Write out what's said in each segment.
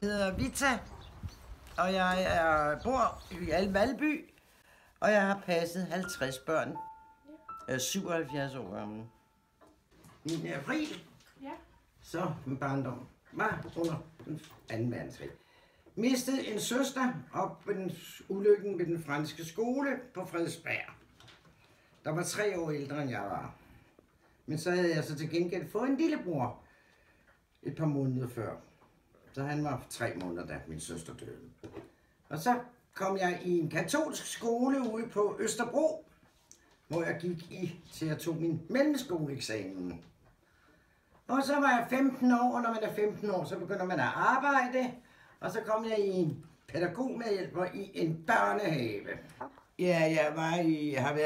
Jeg hedder Vita, og jeg bor i Valby, og jeg har passet 50 børn. Jeg er 77 år gammel. I april, så min barndom var under den 2. verdenskrig. Mistede en søster op ved den ulykken ved den franske skole på Frederiksberg. Der var 3 år ældre end jeg var. Men så havde jeg så til gengæld fået en lillebror et par måneder før. Så han var 3 måneder, da min søster døde. Og så kom jeg i en katolsk skole ude på Østerbro, hvor jeg gik til jeg tog min mellemskoleeksamen. Og så var jeg 15 år, og når man er 15 år, så begynder man at arbejde. Og så kom jeg i en pædagogmedhjælper i en børnehave. Ja, jeg har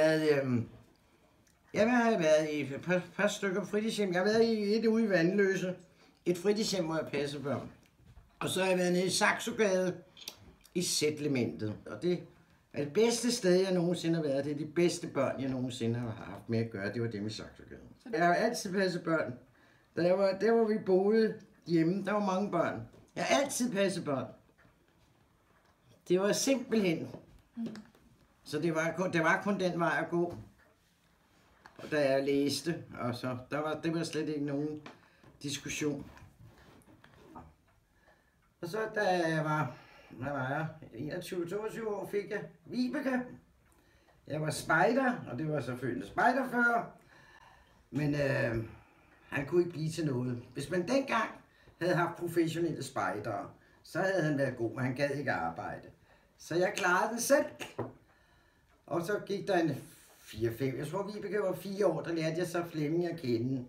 været i et par stykker fritidshjem. Jeg har været i et ude i Vandløse. Et fritidshjem, hvor jeg passer børn. Og så har jeg været nede i Saxogade i Settlementet. Og det er det bedste sted, jeg nogensinde har været. Det er de bedste børn, jeg nogensinde har haft med at gøre. Det var dem i Saxogade. Jeg har altid passet børn. Der hvor vi boede hjemme, der var mange børn. Jeg har altid passet børn. Det var simpelthen. Så det var kun den vej at gå. Og da jeg læste, og så, det var slet ikke nogen diskussion. Og så da jeg var 21-22 år, fik jeg Vibeke. Jeg var spejder, og det var selvfølgelig spejderfører. Men han kunne ikke blive til noget. Hvis man dengang havde haft professionelle spejdere, så havde han været god, men han gad ikke arbejde. Så jeg klarede det selv. Og så gik der en 4-5, jeg tror Vibeke var 4 år, der lærte jeg så Flemming at kende.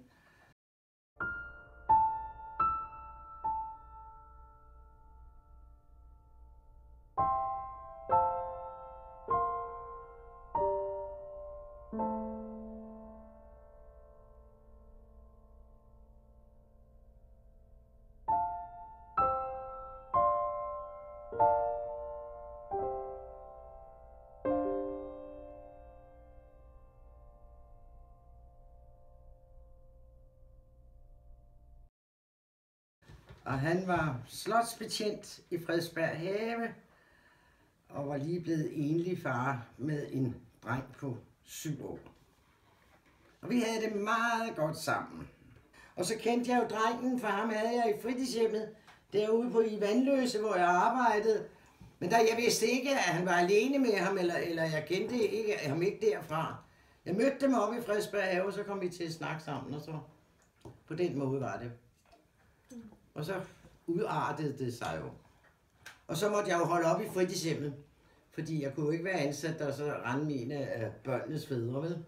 Og han var slotsbetjent i Frederiksberg Have, og var lige blevet enlig far med en dreng på 7 år. Og vi havde det meget godt sammen. Og så kendte jeg jo drengen, for ham havde jeg i fritidshjemmet derude i Vandløse, hvor jeg arbejdede. Men jeg vidste ikke, at han var alene med ham, eller jeg kendte ham ikke derfra. Jeg mødte dem oppe i Frederiksberg Have, og så kom vi til at snakke sammen, og så på den måde var det. Og så udartede det sig jo. Og så måtte jeg jo holde op i fritidshjemmet, fordi jeg kunne jo ikke være ansat og så rende mine af børnenes fædre, vel?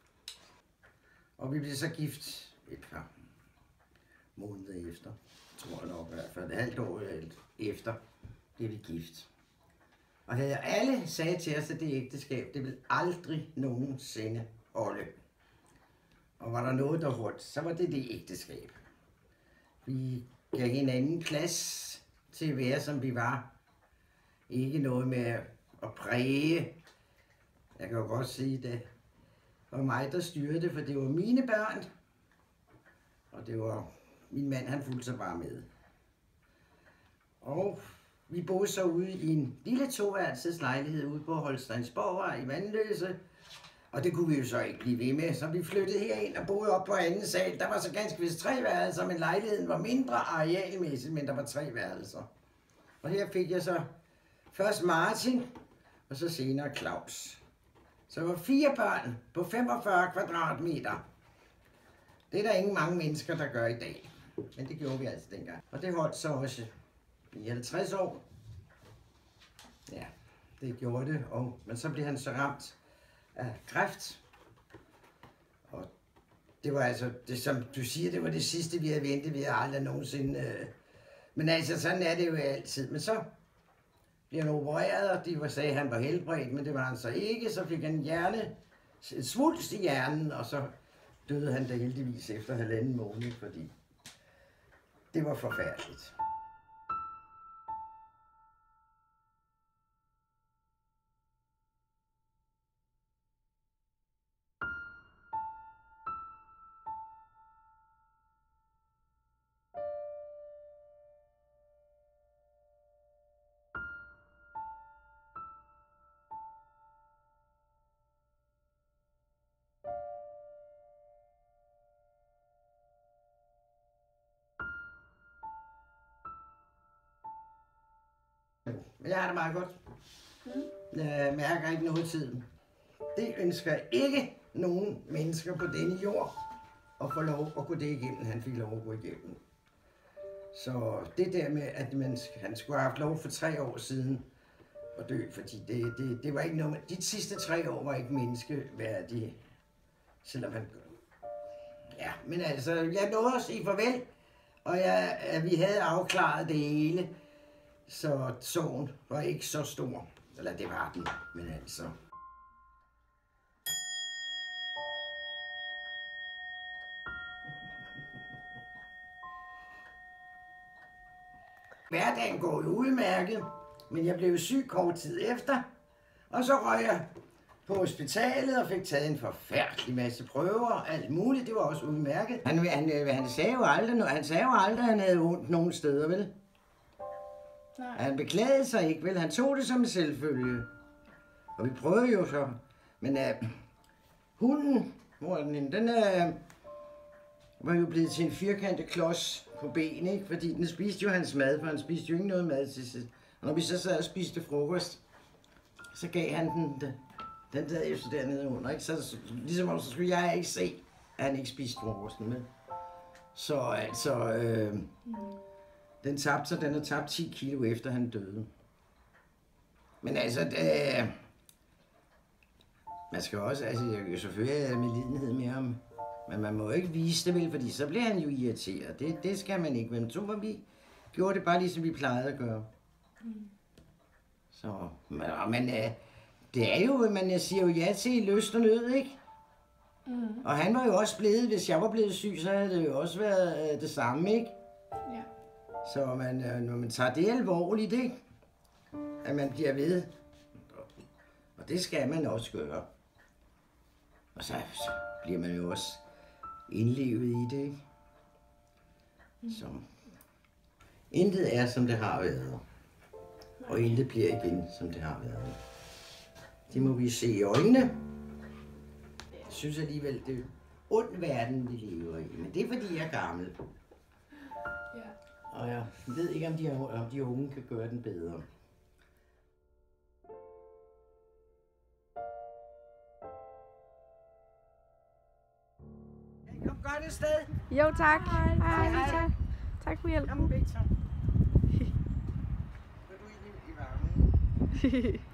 Og vi blev så gift et par måneder efter, tror jeg nok i hvert fald. Et halvt år efter blev vi gift. Og havde alle sagde til os, at det ægteskab, det ville aldrig nogensinde holde. Og var der noget, der holdt, så var det ægteskab. Vi gav hinanden plads til at være, som vi var. Ikke noget med at præge. Jeg kan jo godt sige, det var mig, der styrede det, for det var mine børn. Og det var min mand, han fulgte sig bare med. Og vi boede så ude i en lille 2-værelses lejlighed ude på Holsteinsborgvej i Vandløse. Og det kunne vi jo så ikke blive ved med, så vi flyttede herind og boede op på anden sal. Der var så ganske vist 3 værelser, men lejligheden var mindre arealmæssigt, men der var 3 værelser. Og her fik jeg så først Martin, og så senere Claus. Så der var 4 børn på 45 kvadratmeter. Det er der ikke mange mennesker, der gør i dag. Men det gjorde vi altså dengang. Og det holdt så også i 50 år. Ja, det gjorde det. Men så blev han så ramt af kræft. Og det var altså, det, som du siger, det var det sidste, vi havde ventet. Vi havde aldrig nogensinde. Men altså, sådan er det jo altid. Men så blev han opereret, og de sagde, at han var helbredt, men det var han så ikke. Så fik han et svulst i hjernen, og så døde han da heldigvis efter 1,5 måned, fordi det var forfærdeligt. Men jeg har det meget godt. Jeg mærker ikke noget i tiden. Det ønsker ikke nogen mennesker på denne jord at få lov at gå det igennem, han fik lov at gå igennem. Så det der med, at han skulle have haft lov for 3 år siden at dø, fordi det var ikke noget, de sidste 3 år var ikke menneskeværdige, selvom han... Ja, men altså, jeg nåede at sige farvel, og vi havde afklaret det hele, så sorgen var ikke så stor. Eller det var den, men altså... Hverdagen går jo udmærket, men jeg blev syg kort tid efter, og så røg jeg på hospitalet og fik taget en forfærdelig masse prøver og alt muligt. Det var også udmærket. Han sagde jo aldrig, at han havde ondt nogen steder, vel? Nej. Han beklagede sig ikke, vel? Han tog det som en selvfølge. Og vi prøvede jo så. Men hunden, hvor er den var jo blevet til en firkantet klods på benet, ikke? Fordi den spiste jo hans mad, for han spiste jo ikke noget mad til sig. Og når vi så sad og spiste frokost, så gav han den der jo så dernede under, ikke? Så ligesom så skulle jeg ikke se, at han ikke spiste frokosten med. Så altså, den har tabt 10 kilo efter han døde. Men altså, man skal også, altså jeg kan selvfølgelig have medlidenhed med ham, men man må ikke vise det vel, fordi så bliver han jo irriteret. Det skal man ikke, men så vi gjorde det bare ligesom vi plejede at gøre. Så, men det er jo, man siger jo ja til lyst og nød, ikke? Og han var jo også blevet, hvis jeg var blevet syg, så havde det jo også været det samme, ikke? Ja. Så når man tager det alvorligt, ikke? At man bliver ved. Og det skal man også gøre. Og så bliver man jo også indlevet i det, ikke? Så intet er, som det har været. Og intet bliver igen, som det har været. Det må vi se i øjnene. Jeg synes alligevel, det er ond verden, vi lever i. Men det er, fordi jeg er gammel. Ja. Og jeg ved ikke, om de unge kan gøre den bedre. Kom godt et sted. Jo, tak. Hej. Tak for hjælpen. Kom, Victor. Vil du i varmen?